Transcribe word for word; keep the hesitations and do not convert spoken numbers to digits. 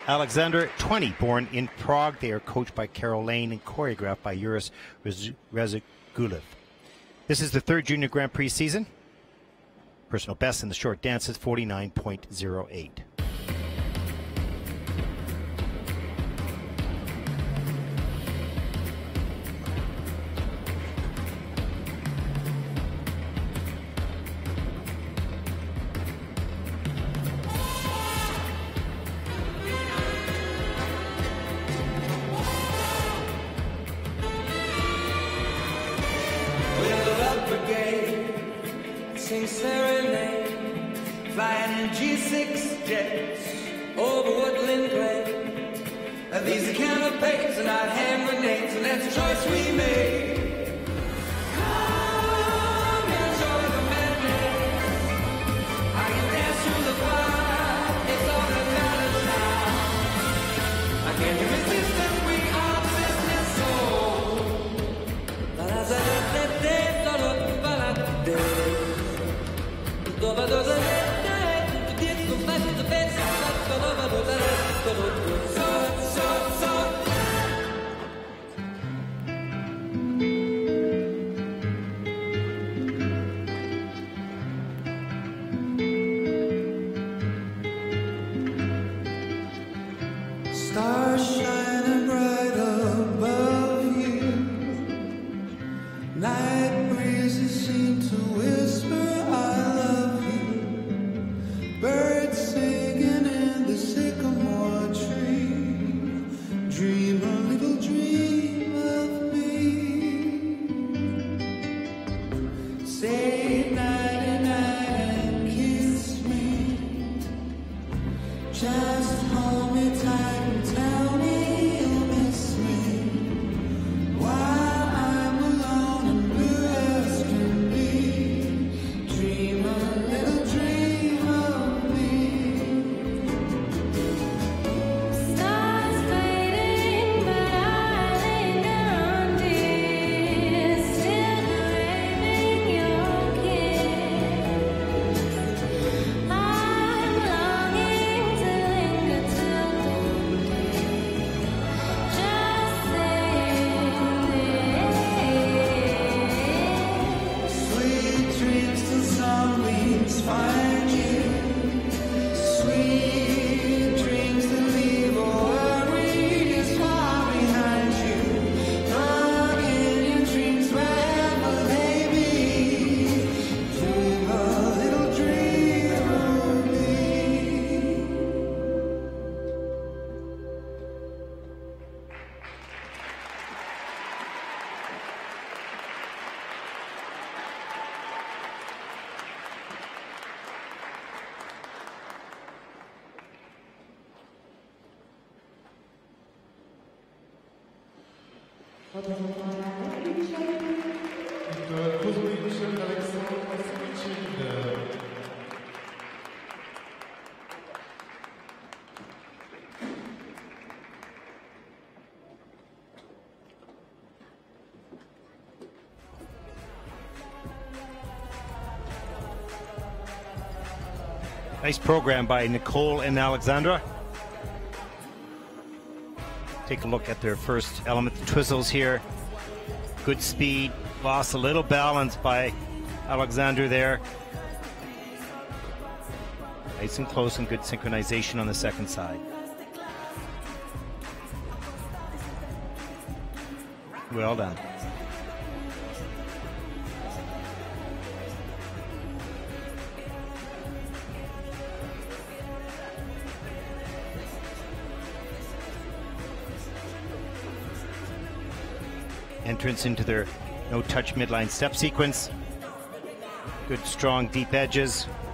Alexandr, twenty, born in Prague. They are coached by Carol Lane and choreographed by Yuris Rezigulev. This is the third Junior Grand Prix season. Personal best in the short dances, forty-nine point oh eight. Sing serenade, flying in G six jets over woodland glen. These are canopies and not hand grenades, and that's a choice we made. Come enjoy the madness. I can dance through the fire. It's all that matters now. I can't resist this weak obsessive soul. But as I let that day start up, but I did. Stars shining bright above you. Night breezes seem to whisper I love you. Birds singing in the sycamore tree. Dream a little dream of me. Say nighty night and kiss me. Just hold me tight and tell me you'll miss me. While I'm alone and blue as can be. Dream a little dream of me. Stars fading, but I linger on, dear. Still craving your kiss. I'm longing to linger till dawn, just saying this. Sweet dreams till sunbeams find you. Sweet dreams that leave all worries far behind you. Long in your dreams wherever they be. Dream a little dream of me. KUZMICH, Alexandr, SINICYN. Nice program by Nicole and Alexandra. Take a look at their first element, the twizzles here. Good speed, lost a little balance by Alexandra there. Nice and close and good synchronization on the second side. Well done. Entrance into their no-touch midline step sequence. Good, strong, deep edges.